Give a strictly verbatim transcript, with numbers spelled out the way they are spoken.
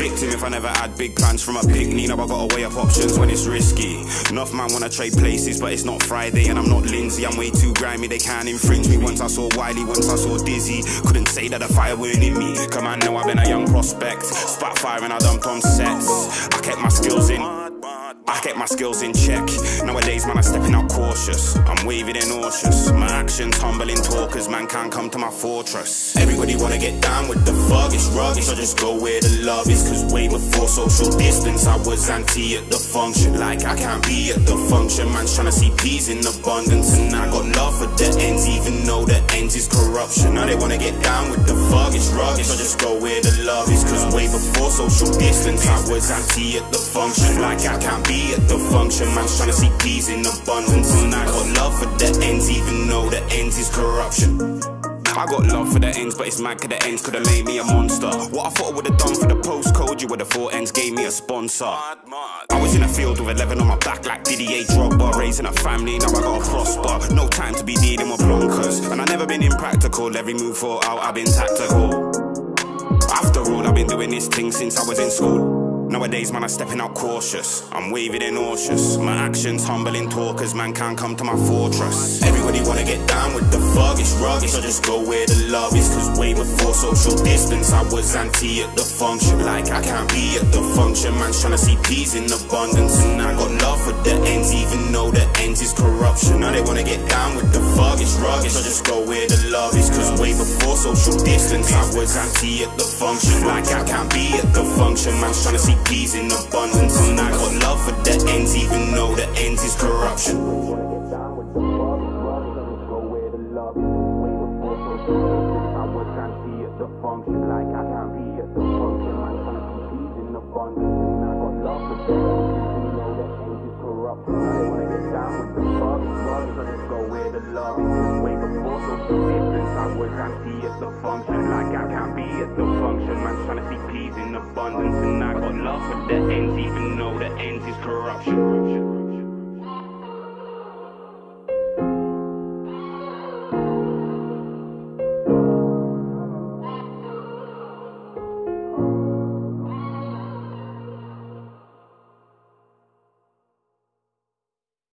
victim if I never had big plans from a picnic. Now I gotta weigh up options when it's risky. Enough man wanna trade places, but it's not Friday and I'm not Lindsay. I'm way too grimy, they can't infringe me. Once I saw Wiley, once I saw Dizzy. Couldn't say that the fire weren't in me. Come on, know I've been a young prospect. Spat fire and I dumped on sets. I kept my skills in. I kept my skills in check. Nowadays, man, I'm stepping out cautious. I'm waving and nauseous. My actions humbling talkers, man can't come to my fortress. Everybody wanna get down with the thuggish ruggish. I just go where the love is, cause way before social distance I was anti at the function. Like I can't be at the function. Man's trying to see peas in abundance, and I got love for the ends, even though the ends is corruption. Now they wanna get down with the thuggish ruggish. I just go where the love is, cause way before social distance I was anti at the function. Like I can't be at the function. Man's trying to see peas in abundance, and I got love for the ends, even though the ends is corruption. I got love for the ends, but it's mad cause the ends could've made me a monster. What I thought I would've done for the postcode, you would've thought ends gave me a sponsor. I was in a field with eleven on my back like Didier Drogba, raising a family, now I gotta prosper. No time to be dealing with blonkers, and I never been impractical. Every move thought out, I've been tactical. After all, I've been doing this thing since I was in school. Nowadays, man, I'm stepping out cautious. I'm waving and nauseous. My actions humbling talkers, man can't come to my fortress. Everybody wanna get down with the thuggish ruggish. I just go where the love is, cause way before social distance I was anti at the function. Like I can't be at the function. Man's trying to see peas in abundance, and I got love for the ends, even though the ends is corruption. Now they wanna get down with the thuggish ruggish. I just go where the love is, cause way before social distance I was anti at the function. Like I can't be at the function. Man's trying to see peas in abundance, and I got love for the ends, even though the ends is corruption. The function, like I can't be at the function. Man's trying to see peas in abundance, and I got love for the ends, even though the ends is corruption.